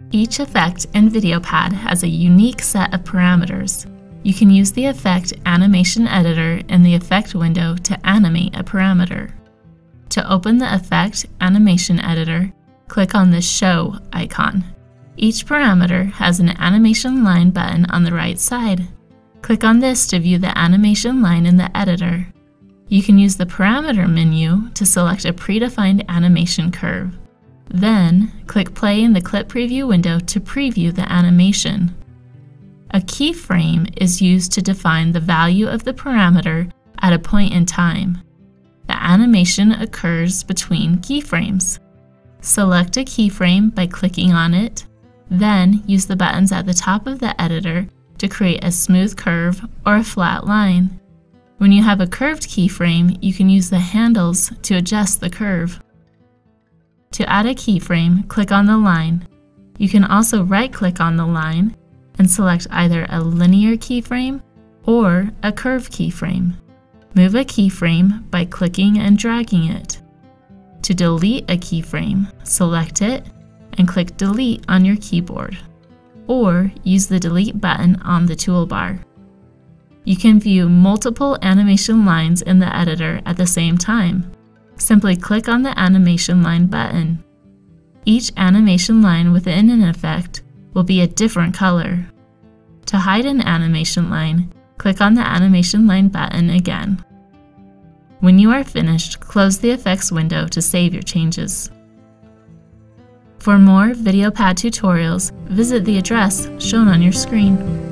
Each effect in VideoPad has a unique set of parameters. You can use the Effect Animation Editor in the Effect window to animate a parameter. To open the Effect Animation Editor, click on the Show icon. Each parameter has an animation line button on the right side. Click on this to view the animation line in the editor. You can use the Parameter menu to select a predefined animation curve. Then, click Play in the Clip Preview window to preview the animation. A keyframe is used to define the value of the parameter at a point in time. The animation occurs between keyframes. Select a keyframe by clicking on it, then use the buttons at the top of the editor to create a smooth curve or a flat line. When you have a curved keyframe, you can use the handles to adjust the curve. To add a keyframe, click on the line. You can also right-click on the line and select either a linear keyframe or a curved keyframe. Move a keyframe by clicking and dragging it. To delete a keyframe, select it and click Delete on your keyboard, or use the Delete button on the toolbar. You can view multiple animation lines in the editor at the same time. Simply click on the Animation Line button. Each animation line within an effect will be a different color. To hide an animation line, click on the Animation Line button again. When you are finished, close the Effects window to save your changes. For more VideoPad tutorials, visit the address shown on your screen.